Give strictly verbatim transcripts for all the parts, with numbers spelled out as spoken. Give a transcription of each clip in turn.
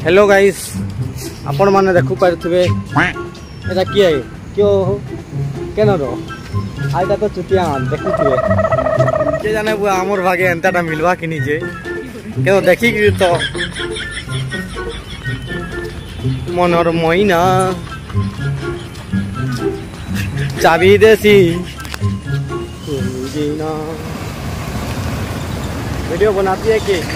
Hello guys आपण माने देखु पारथबे एटा की है क्यों केन रो आइटा तो चुतिया देखुथबे के जाने वो हमर भागे एंताटा मिलवा कि नी जे केनो देखि कि तो मनर मोइना चाबी देसी जीना वीडियो बनाती है कि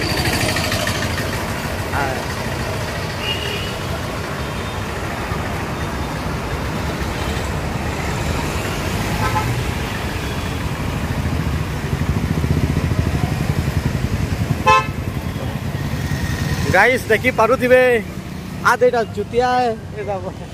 गाइस देखी पारुथिबे आद एटा चुतिया है एटा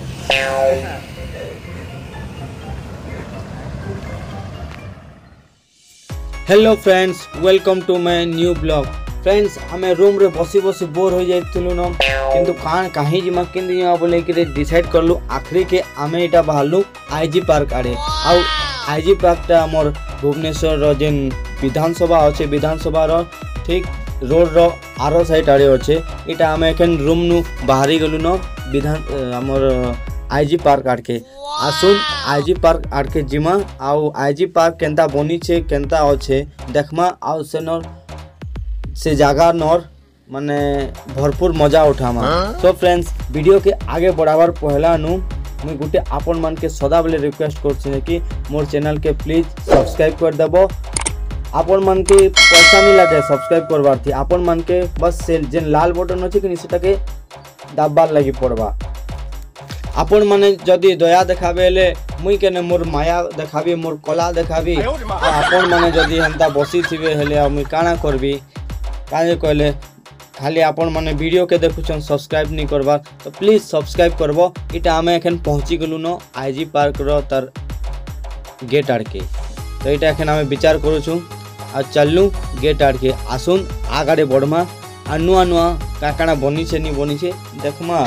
hello friends welcome to my new blog friends हमें रूम रे बसी बसी बोर हो जाइतलु न किंतु कान काहे जिमा किंदी या बोले कि डिसाइड करलु आखरी के हमें एटा बाहरलु आईजी पार्क आड़े आ आईजी पार्क ता हमर भुवनेश्वर रो जेन विधानसभा अछि विधानसभा रो ठीक रोड रो आरो साइड आड़े अच्छे इटा आम एखन रूम नु बाहरी गलु न विधान हमर आईजी पार्क आड़के आसुन आईजी पार्क आड़के जिमा आउ आईजी पार्क केंता बनी छे केंता अच्छे देखमा आउ से नर से जगह नर माने भरपूर मजा उठामा सो फ्रेंड्स वीडियो के आगे बढ़ावार पहला नु मुई गुटे आपन मान के सदा बेले रिक्वेस्ट करछि कि मोर चैनल के प्लीज सब्सक्राइब कर देबो आपन मन के पैसा नहीं लगे सब्सक्राइब करवार थी आपन मन के बस से जेन लाल बटन अच्छे कि सेटा के दाबार लगी पड़वा आपन माने जदि दया देखाबे ले मुई केने मोर माया देखाबी मोर कला देखाबी आपन माने जदि हेंता बसी थिबे हेले मुई काना करबी काजे कहले खाली आपन माने वीडियो के देखुछन सब्सक्राइब नहीं करबा तो प्लीज सब्सक्राइब करबो इटा हमें एखन पहुंची गेलु न आईजी पार्क रो तार गेट आड़के तो इटा एखन हमें विचार करूछु आ चलू गेट आड़के आसुन आगाड़े बढ़मा आ नुआ नुआ का काना बनी छे नी बनी छे देखमा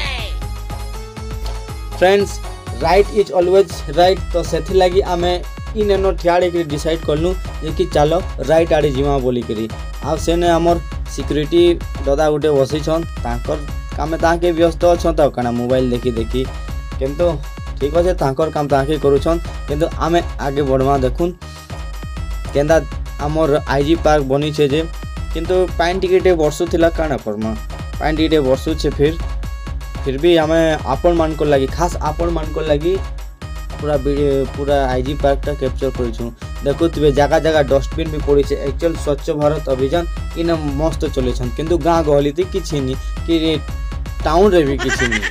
friends right is always right तो सेथि लागि आमे इन एनो ठियाड़े के डिसाइड करलु जे कि चलो राइट आड़े जिमा बोली करी आ सेने हमर सिक्योरिटी दादा गुटे बसी छन तांकर कामे ताके व्यस्त छन त काना मोबाइल देखि देखि किंतु ठीक अछि तांकर काम ताके करू छन किंतु आमे आगे बढ़मा देखुन केंदा हमर आईजी पार्क बनी छे जे किंतु पाइन टिकेटे वर्षो थिला काना परमा पाइन टिकेटे वर्षो छे फिर फिर भी हमें आपन मान को लगी खास आपन मान को लगी पूरा पूरा आईजी पार्क टा कैप्चर करू छु देखो तबे जगह जगह डस्टबिन भी पड़ी छे एक्चुअल स्वच्छ भारत अभियान इन मस्त चले छन किंतु गां गहली ती किछि नी कि टाउन रे भी किछि नी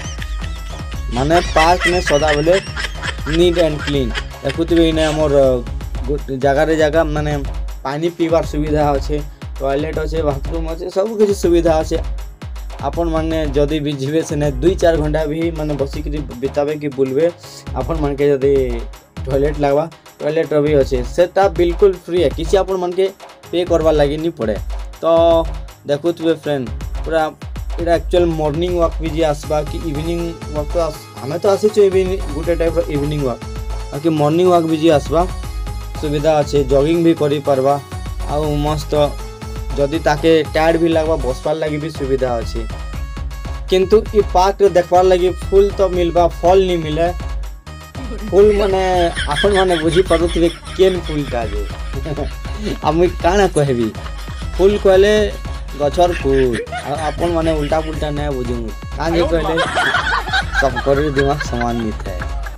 माने पार्क में सदा बेले नीट एंड क्लीन देखो तबे इने हमर जगह रे जगह माने पानी पीवार सुविधा अच्छे टॉयलेट अच्छे बाथरूम अच्छे सब किसी सुविधा अच्छे आपन माने जदि भी जीवे से नहीं दुई चार घंटा भी माने बसिक बितावे कि बुलवे आपन मान के जदि टॉयलेट लगवा टॉयलेट भी अच्छे सेटा बिल्कुल फ्री है किसी आपन मान के पे करवा लगी नहीं पड़े तो देखो तुवे फ्रेंड पूरा इटा एक्चुअल मॉर्निंग वॉक भी जी आसबा कि इवनिंग वॉक तो हमें तो आसी छे इवनिंग गुटे टाइप रो इवनिंग वॉक बाकी मॉर्निंग वॉक भी जी आसबा सुविधा अच्छे जॉगिंग भी करी पारबा आ मस्त जदि ताके टायर्ड भी लगवा बसवार लगी भी सुविधा अच्छे किंतु इ पार्क देखवार लगी फूल तो मिलबा फल नहीं मिले फूल माने आपन माने बुझी पारुथिबे केन फूल का जे हम काना कहबी फूल कहले गछर फूल आपन माने उल्टा पुल्टा नै बुझू काजे कहले सब कर दिमाग समान नहीं था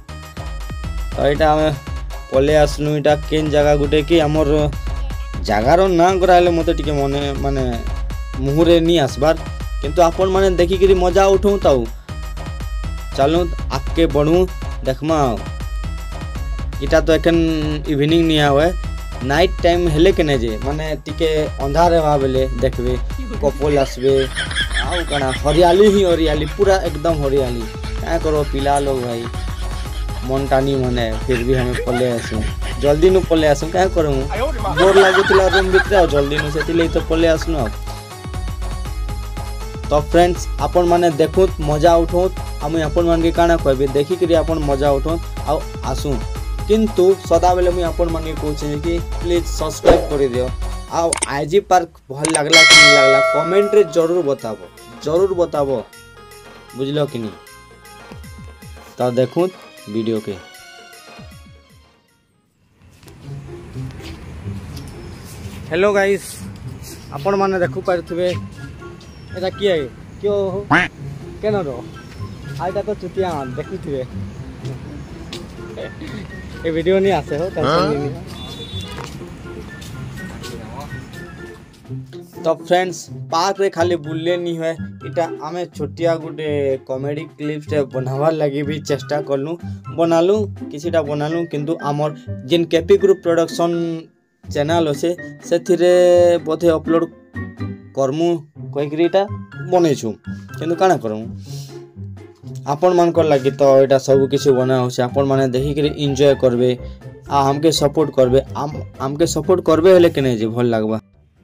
तो एटा हमें पले आसनु इटा केन जगह गुटे कि हमर जगार ना कराले मते टिके मने माने मुहरे नहीं आसबार किंतु आपन माने देखि कि मजा उठौ ताऊ चलू आके बढ़ू देखमा इटा तो एखन इवनिंग नहीं आवे नाइट टाइम हेले केने जे माने टिके अंधार हेबा बेले देखबे कपल आसबे आउ कना हरियाली ही हरियाली पूरा एकदम हरियाली क्या करो पिला लोग भाई मन टानी मने फिर भी हमें पले आसू जल्दी नु पले आसू क्या करूँ बोर लगुला रूम भितर जल्दी नु से तो पले आसनु तो फ्रेंड्स आपन माने देखो मजा उठो हम आपन मान के काना कहबे देखि करी आपन मजा उठो आ आसू किंतु सदा बेले मुई आपन मान के कहूँ कि प्लीज सब्सक्राइब कर दियो आ आईजी पार्क भल लगला कि नहीं लगला कमेंट रे जरूर बताबो जरूर बताबो बुझलो कि नहीं। तो देखूँ वीडियो के। हेलो गाइस, आपण माने देखु पारथुबे एटा किए क्यों हो केन रो आइटा तो चुतिया देखुथिबे ए वीडियो नहीं आसे हो टेंशन नहीं। तो फ्रेंड्स पार्क रे खाली बुलले नहीं है, इटा आमे छोटिया गुटे कॉमेडी क्लिप्स टे बनावार लगी भी चेष्टा करलु बनालु किछिटा बनालु, किंतु आमर जिन केपी ग्रुप प्रोडक्शन चैनल अच्छे से बोधे अपलोड करमु कहीटा बनईछु, किंतु काना करमु आपण मानकर लगी तो यहाँ सब किसी बना हो आपण मैंने देखिक एंजॉय करबे आ हमके सपोर्ट करबे हमके सपोर्ट करबे हेले कि नहीं जे भल लगवा।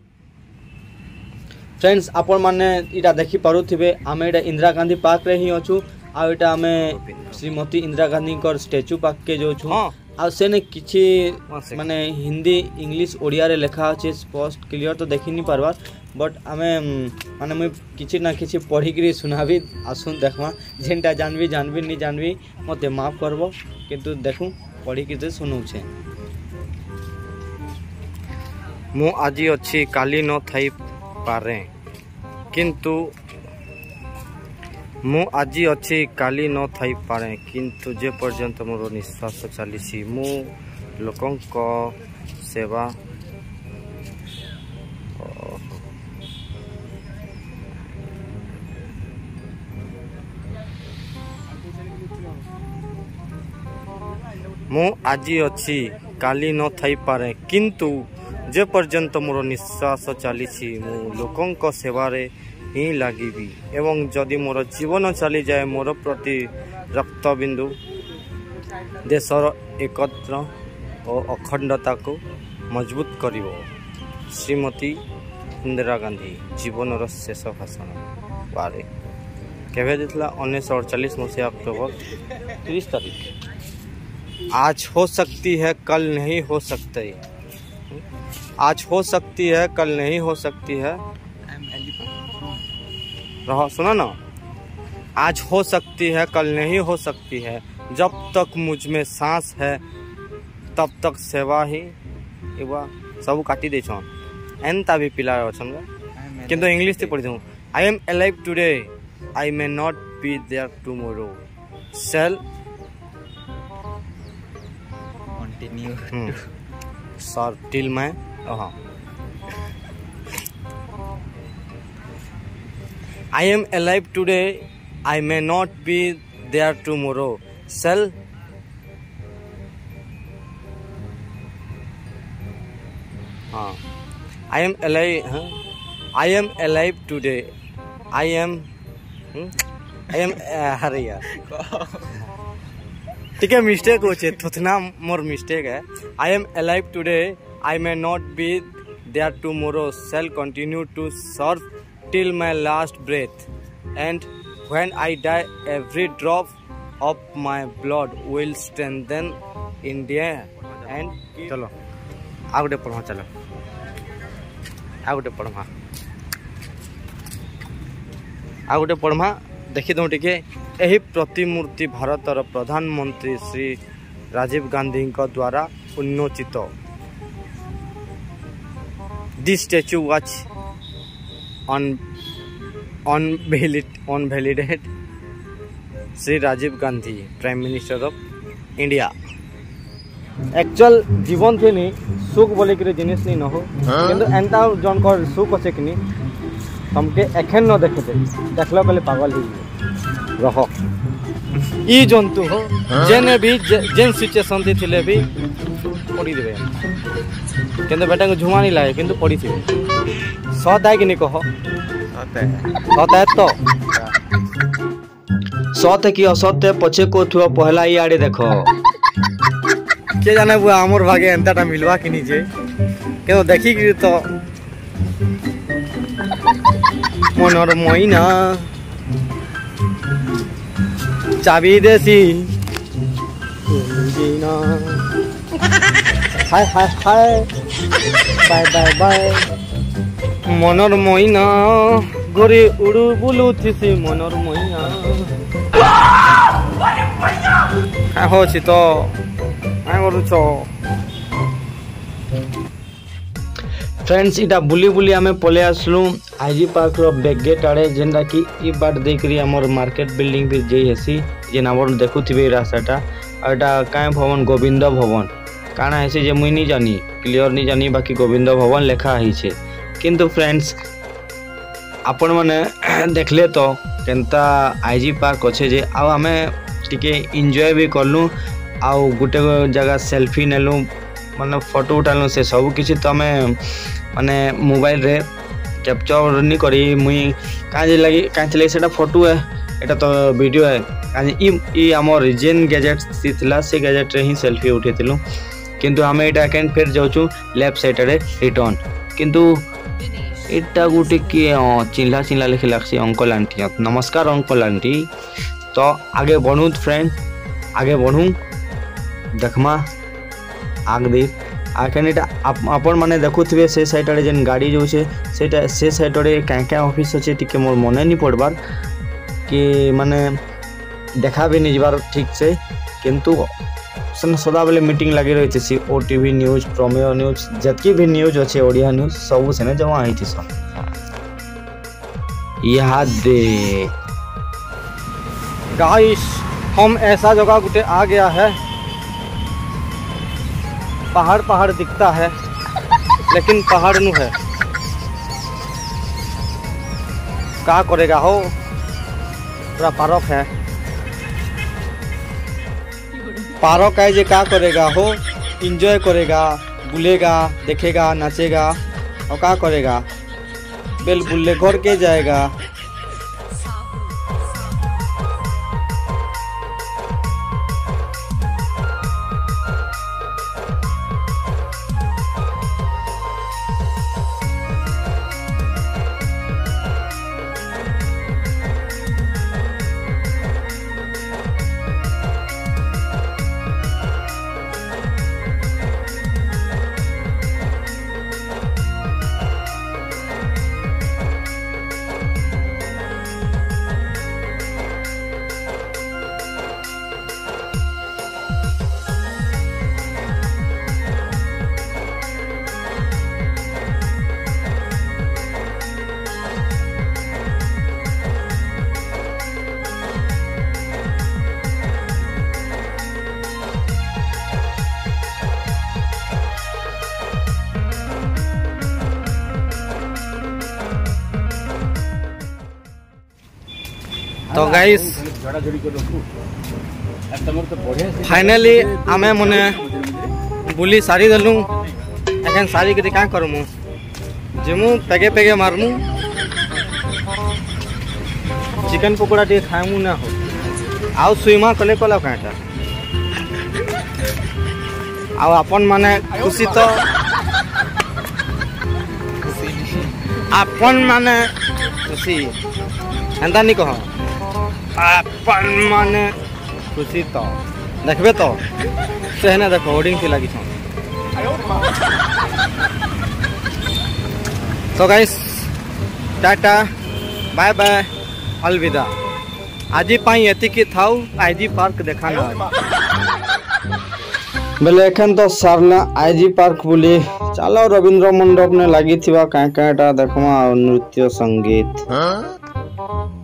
फ्रेंड्स आपण मैंने इटा देखि पारुथिबे आमे इटा इंदिरा गांधी पार्क रे ही अछु आ इटा आमे श्रीमती इंदिरा गांधी कर स्टैचू पार्क के जो छु आ सेने किछि माने हिंदी इंग्लिश ओडिया रे लिखा अछि स्पष्ट क्लियर तो देखि नहीं पारबार, बट आमे माने मैं किछि ना किछि पढ़ी करी सुनाबी आसुन देखमा जेनटा जानबी जानबी नहीं जानबी मते माफ करबो, किंतु देखु पढ़ी के सुनु छे। मु आजी अछि काली न थाई पारे किंतु मु आजी अच्छी काली न थाई पारे किंतु जे पर्यंत मोर निश्वास चली मु लोकों को सेवा मु आजी अच्छी काली न थाई पारे किंतु जे पर्यंत मोर निश्वास चली मु लोकों को सेवारे ही लगी एवं जदि मोर जीवन चली जाए मोर प्रति रक्त बिंदु देशर एकत्र और अखंडता को मजबूत करिवो। श्रीमती इंदिरा गांधी जीवन शेष भाषण बारे केवे देथिला उन्नीस सौ अड़तालीस मसीहा अक्टोबर तीस तारीख। आज हो सकती है कल नहीं हो सकती, आज हो सकती है कल नहीं हो सकती है, रहो सुना ना, आज हो सकती है कल नहीं हो सकती है, जब तक मुझ में सांस है तब तक सेवा ही एवा सब काटी दे छन एनता भी पिला अछन किंतु इंग्लिश ते पढ़ी दऊ। I am alive today I may not be there tomorrow shall continue sir till मैं हाँ I am alive today, I may not be there tomorrow. Shall हाँ I am alive huh? I am alive today. I am hmm? I am अरे यार ठीक है mistake हो चे थोतना मोर मिस्टेक है। I am alive today, I may not be there tomorrow. Shall continue to serve till my last breath, and when I die every drop of my blood will strengthen India and चलो आगे पढ़वा चलो आगे पढ़वा आगे पढ़वा देखी दो टिके यही प्रतिमूर्ति भारतर प्रधानमंत्री श्री राजीव गांधी द्वारा उन्मोचित। This statue was on unvalidated Shri Rajiv Gandhi prime minister of India. Actual जीवन थे नहीं सुख बोले कि जिनिस नहीं न हो किंतु एंता जन कर सुख अच्छे कि तुमके एखेन न देखे दे देखल कले पागल ही रह ई जंतु हो जेने भी जेन सिचुएशन थी थिले भी पड़ी देबे किंतु बेटा को झुमा नहीं लागे किंतु पड़ी थी सत है कि नहीं कह सत है तो सत है कि असत है पछे को थुआ पहला ही आड़े देखो के जाने बुआ आमर भागे एंताटा मिलवा कि नहीं जे क्यों देखी कि तो मनोर मोइना चाबी देसी hi hi hi bye bye bye मनोर मोइना घोरी उड़ू बुलू थिसी मनर मैया क्या होछि तो क्या करूछ फ्रेंड्स इटा बुली बुली आमे पले आसलु आईजी पार्क रो बैक गेट आड़े जेनटा कि ई बाट देकरी हमर मार्केट बिल्डिंग भी जई हेसी जे नाबर देखुथिबे रास्ताटा आटा काय भवन गोविंद भवन काना हेसी जे मुई नी जानी क्लियर नी जानी बाकी गोविंद भवन लिखा ही छे किंतु फ्रेंड्स आपण माने देखले तो केनता आईजी पार्क अच्छे जे आ आमे टिके एंजॉय भी करलु आ गुटे जगह सेल्फी नेलु माने फोटो उठालु से सब किछि तो आमे माने मोबाइल रे कैप्चर नी करी मुई काजे लगी काजे लगी सेटा फोटो है एटा तो वीडियो है काजे ई ई हमर जेन गैजेट थिला से गैजेट रे ही सेल्फी उठेतिलु किंतु हमें एटा कैन फिर जाउछु लेफ्ट साइड रे रिटर्न किंतु एटा गुटे कि चिल्ला चिल्ला लिखे लागसी अंकल आंटी नमस्कार अंकल आंटी तो आगे बढ़ू फ्रेंड आगे बढ़ू देखमा आग दे आखन आपण माने देखुथिबे से साइड रे जेन गाड़ी जो छे सेटा से साइड रे क्या क्या ऑफिस अच्छे टिके मोर मने नहीं पड़बार कि माने देखा भी नहीं जबार ठीक से किंतु सदा बेले मीटिंग लगी रही थी ओटीवी न्यूज प्रोमेयो न्यूज जतकी भी न्यूज अच्छे ओडिया न्यूज सब से जमा होती याद दे गाइस हम ऐसा जगह गुटे आ गया है पहाड़ पहाड़ दिखता है लेकिन पहाड़ नु है क्या करेगा हो पूरा पार्क है पार्क है जे क्या करेगा हो एंजॉय करेगा बुलेगा देखेगा नाचेगा और क्या करेगा बेल बुल्ले घर के जाएगा तो गाइस फाइनली आमे मने बुली सारी देलु एखन सारी के क्या करमु जेमु पेगे पेगे मारमु चिकन पकोड़ा टे खामु ना हो आउ सुइमा कले कला काटा आउ अपन माने खुशी तो अपन माने खुशी एंता नहीं कह अपन माने खुशी तो देखबे तो सेहने देखो होर्डिंग थी लगी छो तो गाइस टाटा बाय बाय अलविदा आज पाई एति की थाउ आईजी पार्क देखाना बेले एखन तो सारना आईजी पार्क बोली चलो रविंद्र मंडप ने लगी थी क्या क्या देखमा नृत्य संगीत।